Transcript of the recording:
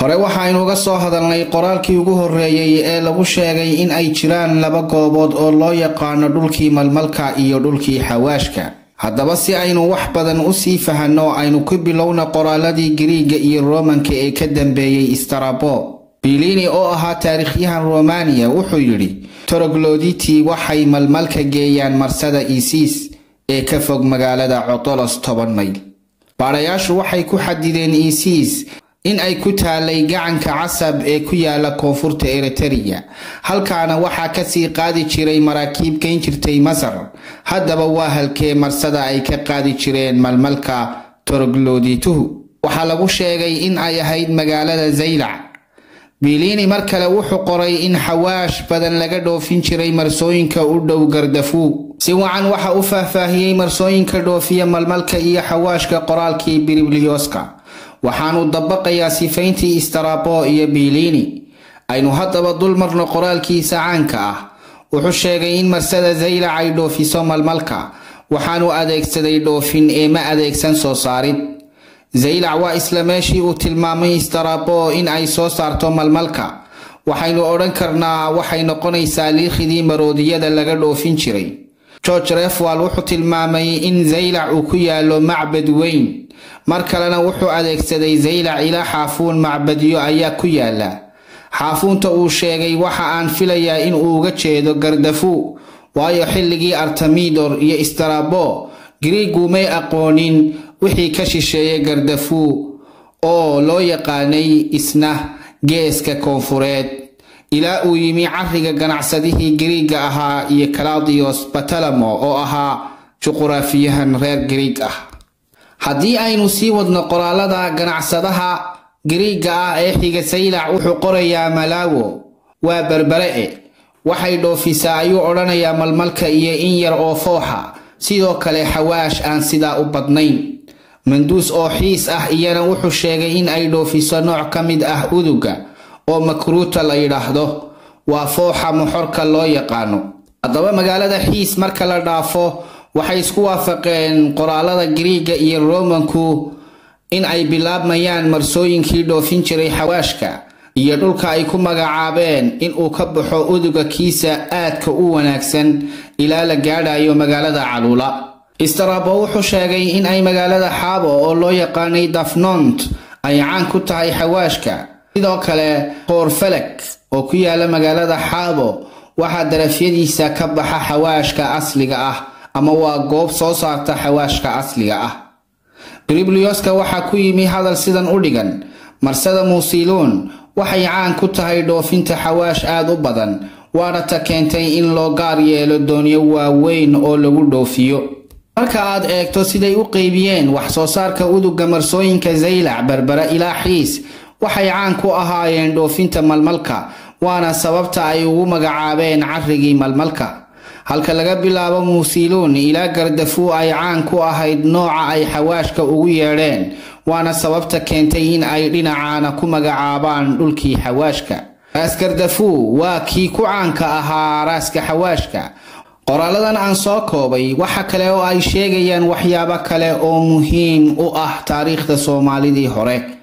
hore waxaynu uga soo hadalnay qoraalkii ugu horeeyay ee lagu sheegay in ay jiraan laba goobood oo loo yaqaano dhulkii malmalka iyo dhulkii xawaashka. haddaba si aynu wax badan u sii fahanno aynu ku bilowna qoraaladii Giriiga iyo Roomanka ee ka dambeeyay Strabo. Pliny oo ahaa taariikhyahan Romania wuxuu yiri Troglodytes waxay malmalka geeyaan marsada Isis ee ka fog magaalada Cotolos 10 mayl. baarayaashu waxay ku xadideen Isis in ay ku taalay gacanka Casab ee ku yaala koonfurta Eritrea, halkaana waxaa ka sii qaadi jiray maraakiib ka jirtay Masar. haddaba waa halkee marsada ay ka qaadi jireen malmalka Troglodytes? waxaa lagu sheegay in ay ahayd magaalada Zaylac. Pliny mar kale wuxuu qoray in xawaash badan laga dhoofin jiray marsooyinka u dhow Gardafu. si wacan waxa uu faahfaahiyay marsooyinka dhoofiya malmalka iyo xawaashka qoraalkii Bibliyoska, waxaanu dabaqayaa sifayntii Strabo iyo Pliny. aynu haddaba dul marno qoraalkiisa caanka ah. wuxuu sheegay in marsada Zaylac ay dhoofiso malmalka, waxaanu adeegsaday dhoofin ee ma adeegsan soo saarid. Zaylac waa isla meeshii uu tilmaamay Strabo in ay soo saarto malmalka. waxaynu odhan karnaa waxay noqonaysaa liikhidii maroodiyada laga dhoofin jiray. George Refwal wuxuu tilmaamay in Zaylac uu ku yaalo macbad weyn. mar kalena wuxuu adeegsaday Zaylac ilaa xaafuun macbadyo ayaa ku yaala. xaafuunta uu sheegay waxa aan filayaa in uu uga jeedo Gardafu, waayo xilligii Artemidor iyo Strabo Giriigu may aqoonin wixii ka shisheeyay Gardafu oo loo yaqaanay isna geeska koonfureed, ilaa uu yimi carriga ganacsadihii Giriiga ahaa iyo Claudius Ptolemy oo ahaa juqraafiyahan reer Giriig ah. haddii aynu sii wadno qoraalada ganacsadaha Giriiga ah ee xiga Zaylac, wuxuu qorayaa Malawo waa Berbere, waxay dhoofisaa ayuu odhanayaa malmalka iyo in yar oo fooxa, sidoo kale xawaash aan sidaa u badnayn. Mandus oo xiis ah iyana wuxuu sheegay in ay dhoofiso nooc ka mid ah uduga oo makruuta la yiraahdo, waa fooxa moxorka loo yaqaano. haddaba magaalada xiis marka la dhaafo waxay isku waafaqeen qoraalada Giriiga iyo Roomanku in ay bilaabmayaan marsooyinkii dhoofin jiray xawaashka iyo dhulka ay ku magacaabeen in uu ka baxo uduga kiisa aadka u wanaagsan ilaa la gaadhayo magaalada Calula. Strabo wuxuu sheegay in ay magaalada Xaabo oo loo yaqaanay Dafnont ay caan ku tahay xawaashka. sidoo kale Qorfelek oo ku yaala magaalada Xaabo waxaa darafyadiisa ka baxa xawaashka asliga ah, ama waa goob soo saarta xawaashka asliga ah. Biblioska waxaa ku yimi hadal sidan u dhigan: marsada Muusiluun waxay caan ku tahay dhoofinta xawaash aad u badan, waana ta keentay in loo gaar yeelo doonyo waaweyn oo lagu dhoofiyo. marka aad eegto siday u qaybiyeen wax soo saarka uduga marsooyinka Zaylac, Berbera ilaa Xiis, waxay caan ku ahaayeen dhoofinta malmalka, waana sababta ay ugu magacaabeen carrigii malmalka. halka laga bilaabo Muusiluun ilaa Gardafu ay caan ku ahayd nooca ay xawaashka ugu yeedheen, waana sababta keentay in ay dhinacaana ku magacaabaan dhulkii xawaashka. raas Gardafu waa kii ku caanka ahaa raaska xawaashka. qoraaladan aan soo koobay waxa kale oo ay sheegayaan waxyaabo kale oo muhiim u ah taariikhda Soomaalidii hore.